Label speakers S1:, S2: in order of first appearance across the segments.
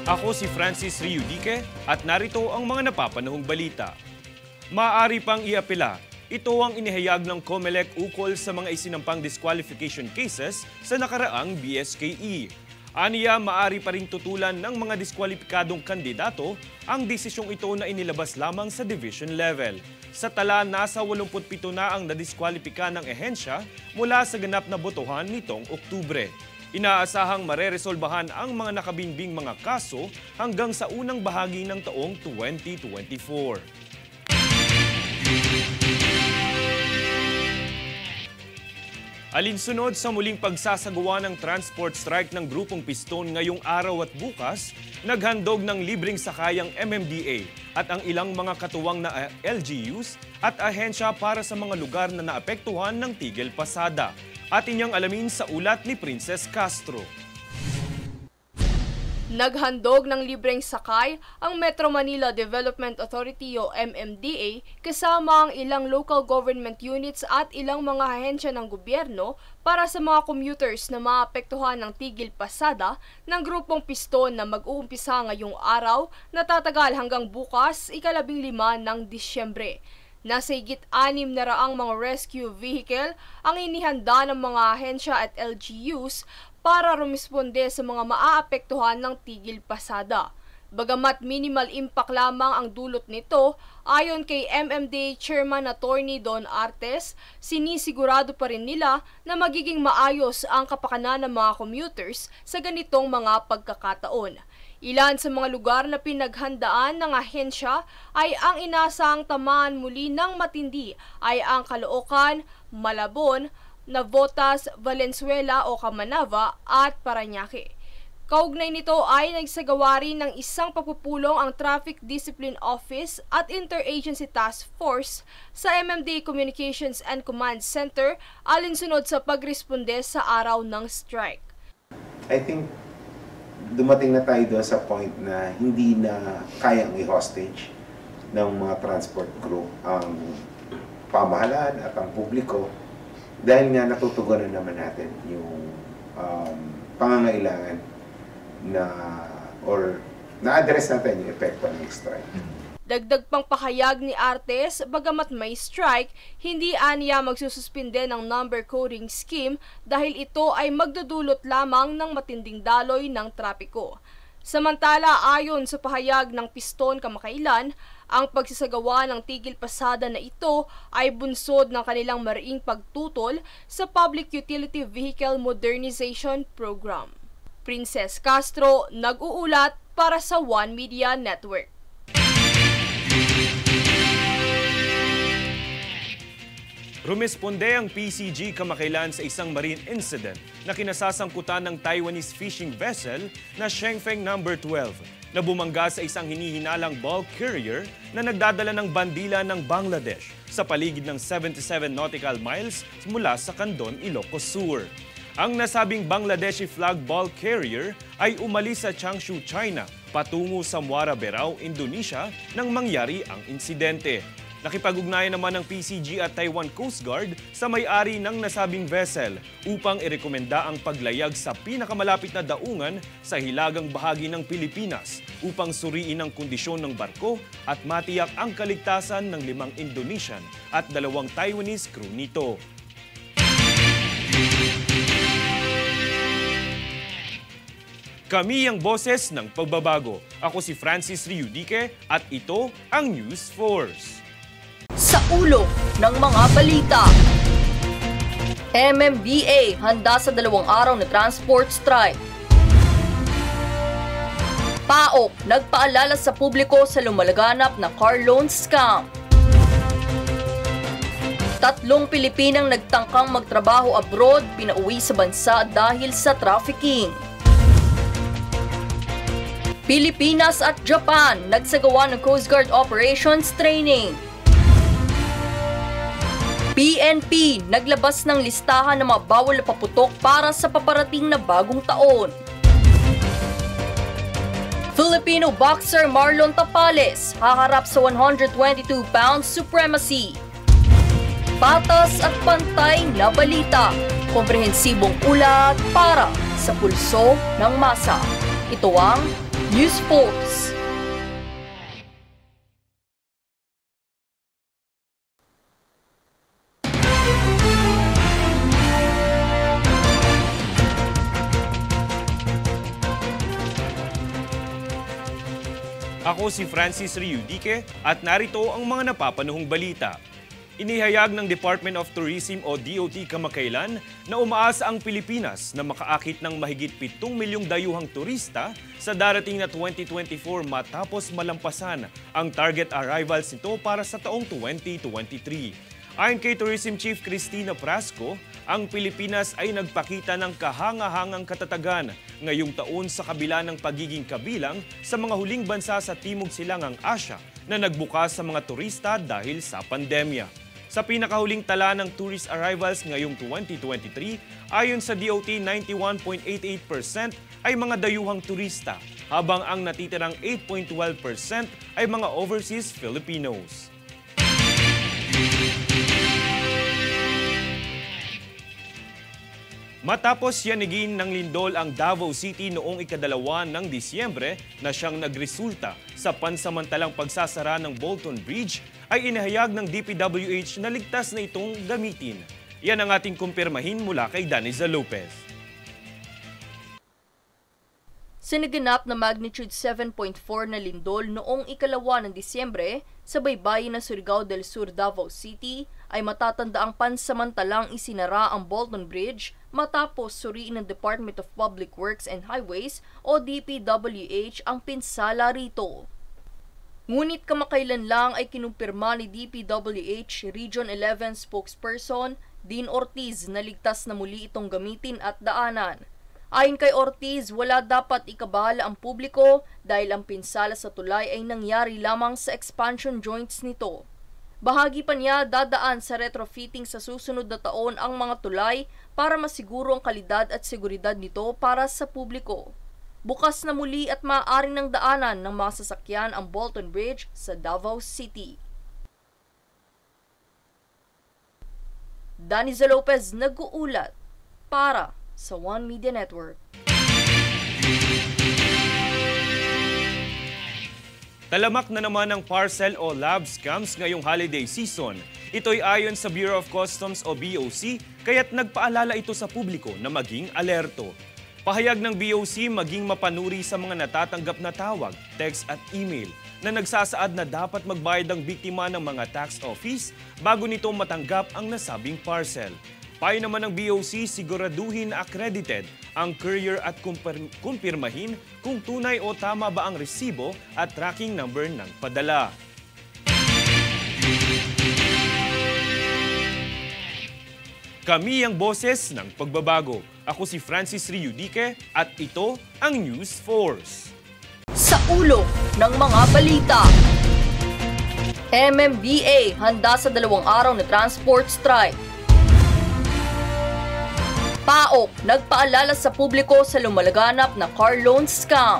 S1: Ako si Francis Riudique at narito ang mga napapanahong balita. Maaari pang iapela. Ito ang inihayag ng COMELEC ukol sa mga isinampang disqualification cases sa nakaraang BSKE. Aniya, maaari pa ring tutulan ng mga diskwalipikadong kandidato ang desisyong ito na inilabas lamang sa division level. Sa tala, nasa 87 na ang nadiskwalipika ng ehensya mula sa ganap na botohan nitong Oktubre. Inaasahang mareresolbahan ang mga nakabinbing mga kaso hanggang sa unang bahagi ng taong 2024. Alinsunod sa muling pagsasagawa ng transport strike ng Grupong Piston ngayong araw at bukas, naghandog ng libreng sakayang MMDA at ang ilang mga katuwang na LGUs at ahensya para sa mga lugar na naapektuhan ng tigil pasada. Atin niyang alamin sa ulat ni Princess Castro.
S2: Naghandog ng libreng sakay ang Metro Manila Development Authority o MMDA kasama ang ilang local government units at ilang mga ahensya ng gobyerno para sa mga commuters na maapektuhan ng tigil pasada ng Grupong Piston na mag-uumpisa ngayong araw na tatagal hanggang bukas, 15 ng Disyembre. Nasa higit 600 mga rescue vehicle ang inihanda ng mga ahensya at LGUs para rumisponde sa mga maaapektuhan ng tigil pasada. Bagamat minimal impact lamang ang dulot nito, ayon kay MMDA Chairman Attorney Don Artes, sinisigurado pa rin nila na magiging maayos ang kapakanan ng mga commuters sa ganitong mga pagkakataon. Ilan sa mga lugar na pinaghandaan ng ahensya ay ang inasahang tamaan muli ng matindi ay ang Caloocan, Malabon, Navotas, Valenzuela o Camanava at Parañaque. Kaugnay nito ay nagsagawa rin ng isang pagpupulong ang Traffic Discipline Office at Interagency Task Force sa MMDA Communications and Command Center alinsunod sa pagresponde sa araw ng strike.
S3: I think dumating na tayo doon sa point na hindi na kayang i-hostage ng mga transport group ang pamahalaan at ang publiko. Dahil nga natutugunan naman natin yung pangangailangan na or na-address natin yung epekto ng strike.
S2: Dagdag pang pahayag ni Artes, bagamat may strike, hindi aniya magsususpinde ng number coding scheme dahil ito ay magdudulot lamang ng matinding daloy ng trapiko. Samantala, ayon sa pahayag ng Piston kamakailan, ang pagsasagawa ng tigil pasada na ito ay bunsod ng kanilang mariing pagtutol sa Public Utility Vehicle Modernization Program. Princess Castro, nag-uulat para sa One Media Network.
S1: Rumisponde ang PCG kamakailan sa isang marine incident na kinasasangkutan ng Taiwanese fishing vessel na Shengfeng No. 12 na bumangga sa isang hinihinalang bulk carrier na nagdadala ng bandila ng Bangladesh sa paligid ng 77 nautical miles mula sa Kandon, Ilocos Sur. Ang nasabing Bangladeshi flag bulk carrier ay umalis sa Changshu, China patungo sa Muara Berau, Indonesia nang mangyari ang insidente. Nakipag-ugnayan naman ng PCG at Taiwan Coast Guard sa may-ari ng nasabing vessel upang irekomenda ang paglayag sa pinakamalapit na daungan sa hilagang bahagi ng Pilipinas upang suriin ang kondisyon ng barko at matiyak ang kaligtasan ng 5 Indonesian at 2 Taiwanese crew nito. Kami ang boses ng pagbabago. Ako si Francis Riudique at ito ang News Force.
S4: Sa ulo ng mga balita, MMDA handa sa 2 araw na transport strike. PAOK nagpaalala sa publiko sa lumalaganap na car loan scam. 3 Pilipinang nagtangkang magtrabaho abroad pinauwi sa bansa dahil sa trafficking. Pilipinas at Japan nagsagawa ng Coast Guard Operations Training. PNP naglabas ng listahan ng mga bawal na paputok para sa paparating na bagong taon. Filipino boxer Marlon Tapales haharap sa 122-pound supremacy. Patas at pantay na balita, komprehensibong ulat para sa pulso ng masa. Ito ang News Force.
S1: Ako si Francis Riudique at narito ang mga napapanahong balita. Inihayag ng Department of Tourism o DOT kamakailan na umaasa ang Pilipinas na makaakit ng mahigit 7 milyong dayuhang turista sa darating na 2024 matapos malampasan ang target arrivals nito para sa taong 2023. Ayon kay Tourism Chief Cristina Prasco, ang Pilipinas ay nagpakita ng kahanga-hangang katatagan ngayong taon sa kabila ng pagiging kabilang sa mga huling bansa sa Timog Silangang Asya na nagbukas sa mga turista dahil sa pandemya. Sa pinakahuling tala ng tourist arrivals ngayong 2023, ayon sa DOT 91.88% ay mga dayuhang turista, habang ang natitirang 8.12% ay mga overseas Filipinos. Matapos yanigin ng lindol ang Davao City noong ika-2 ng Disyembre na siyang nagresulta sa pansamantalang pagsasara ng Bolton Bridge, ay inihayag ng DPWH na ligtas na itong gamitin. Yan ang ating kumpirmahin mula kay Daniza Lopez.
S4: Siniganap na magnitude 7.4 na lindol noong ika-2 ng Disyembre sa baybayin ng Surigao del Sur, Davao City ay matatanda ang pansamantalang isinara ang Bolton Bridge matapos suriin ng Department of Public Works and Highways o DPWH ang pinsala rito. Ngunit kamakailan lang ay kinumpirma ni DPWH Region 11 spokesperson Dean Ortiz na ligtas na muli itong gamitin at daanan. Ayon kay Ortiz, wala dapat ikabahala ang publiko dahil ang pinsala sa tulay ay nangyari lamang sa expansion joints nito. Bahagi pa niya, dadaan sa retrofitting sa susunod na taon ang mga tulay para masiguro ang kalidad at seguridad nito para sa publiko. Bukas na muli at maaaring ng daanan ng mga sasakyan ang Bolton Bridge sa Davao City. Daniza Lopez nag-uulat para sa One Media Network.
S1: Talamak na naman ang parcel o lab scams ngayong holiday season. Ito'y ayon sa Bureau of Customs o BOC, kaya't nagpaalala ito sa publiko na maging alerto. Pahayag ng BOC maging mapanuri sa mga natatanggap na tawag, text at email na nagsasaad na dapat magbayad ang biktima ng mga tax office bago nito matanggap ang nasabing parcel. Payo naman ng BOC, siguraduhin na accredited ang courier at kumpirmahin kung tunay o tama ba ang resibo at tracking number ng padala. Kami ang boses ng pagbabago. Ako si Francis Riudique at ito ang News Force.
S4: Sa ulo ng mga balita. MMDA handa sa 2 araw na transport strike. PAOK nagpaalala sa publiko sa lumalaganap na car loan scam.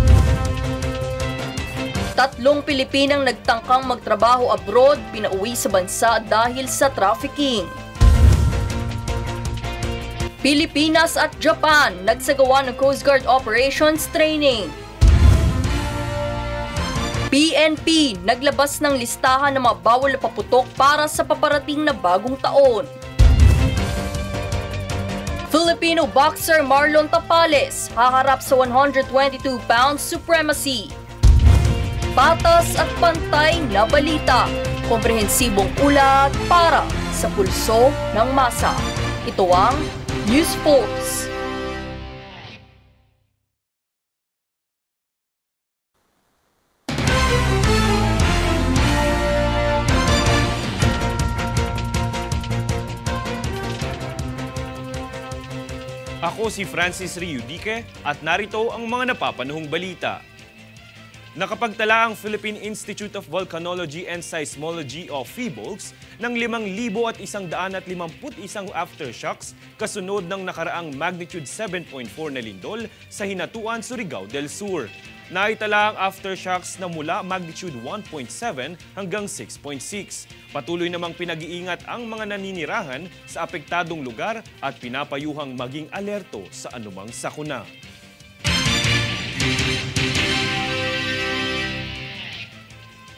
S4: 3 Pilipinang nagtangkang magtrabaho abroad pinauwi sa bansa dahil sa trafficking. Pilipinas at Japan nagsagawa ng Coast Guard Operations Training. PNP naglabas ng listahan ng mga bawal na paputok para sa paparating na bagong taon. Filipino boxer Marlon Tapales haharap sa 122-pound supremacy. Patas at pantay na balita. Komprehensibong ulat para sa pulso ng masa. Ito ang News Force.
S1: Ako si Francis Riudique at narito ang mga napapanahong balita. Nakapagtala ang Philippine Institute of Volcanology and Seismology o PHIVOLCS ng 5,151 aftershocks kasunod ng nakaraang magnitude 7.4 na lindol sa Hinatuan, Surigao del Sur. Naitala ang aftershocks na mula magnitude 1.7 hanggang 6.6. Patuloy namang pinag-iingat ang mga naninirahan sa apektadong lugar at pinapayuhang maging alerto sa anumang sakuna.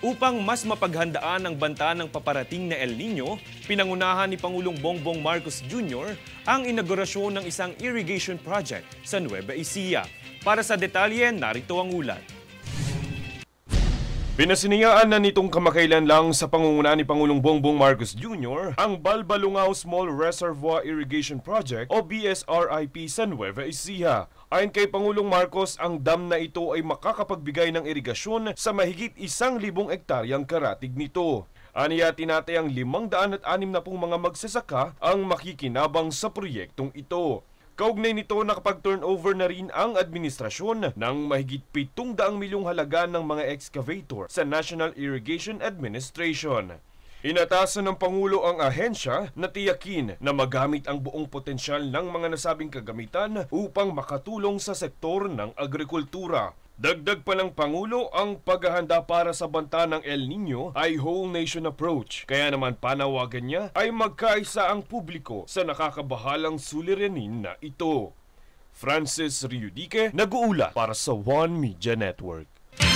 S1: Upang mas mapaghandaan ang banta ng paparating na El Nino, pinangunahan ni Pangulong Bongbong Marcos Jr. ang inaugurasyon ng isang irrigation project sa Nueva Ecija. Para sa detalye, narito ang ulat. Pinasiniyaan na nitong kamakailan lang sa pangunguna ni Pangulong Bongbong Marcos Jr. ang Balbalungao Small Reservoir Irrigation Project o BSRIP sa Nueva Ecija. Ayon kay Pangulong Marcos, ang dam na ito ay makakapagbigay ng irigasyon sa mahigit 1,000 hektaryang karatig nito. Aniya tinatayang 560 mga magsasaka ang makikinabang sa proyektong ito. Kaugnay nito, nakapag-turnover na rin ang administrasyon ng mahigit 700 milyong halaga ng mga excavator sa National Irrigation Administration. Inatasan ng Pangulo ang ahensya na tiyakin na magamit ang buong potensyal ng mga nasabing kagamitan upang makatulong sa sektor ng agrikultura. Dagdag pa ng Pangulo, ang paghahanda para sa banta ng El Nino ay whole nation approach. Kaya naman panawagan niya ay magkaisa ang publiko sa nakakabahalang suliranin na ito. Francis Riudique, nag-uula para sa One Media Network.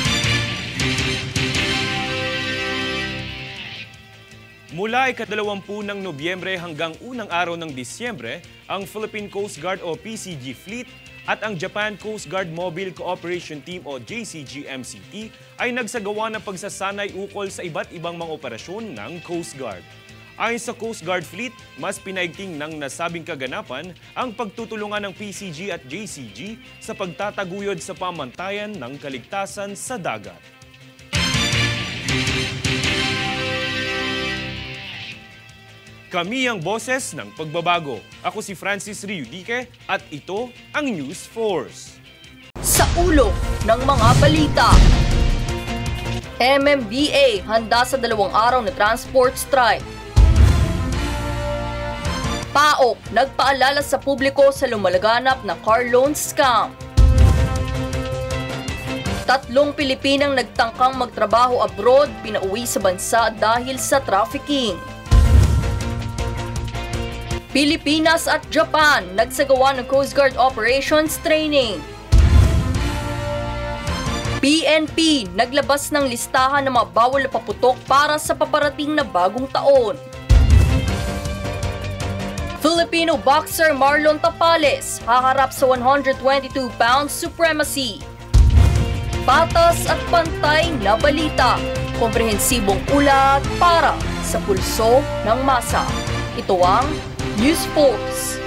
S1: Mula ika-20 ng Nobyembre hanggang unang araw ng Disyembre, ang Philippine Coast Guard o PCG Fleet at ang Japan Coast Guard Mobile Cooperation Team o JCG-MCT ay nagsagawa ng pagsasanay ukol sa iba't ibang mga operasyon ng Coast Guard. Ayon sa Coast Guard Fleet, mas pinaigting ng nasabing kaganapan ang pagtutulungan ng PCG at JCG sa pagtataguyod sa pamantayan ng kaligtasan sa dagat. Kami ang boses ng pagbabago. Ako si Francis Riudique at ito ang News Force.
S4: Sa ulo ng mga balita, MMDA handa sa 2 araw na transport strike. PAOK nagpaalala sa publiko sa lumalaganap na car loan scam. 3 Pilipinang nagtangkang magtrabaho abroad pinauwi sa bansa dahil sa trafficking. Pilipinas at Japan nagsagawa ng Coast Guard Operations Training. PNP naglabas ng listahan ng mga bawal na paputok para sa paparating na bagong taon. Filipino boxer Marlon Tapales haharap sa 122-pound supremacy. Patas at pantay na balita, komprehensibong ulat para sa pulso ng masa. Ito ang News Force.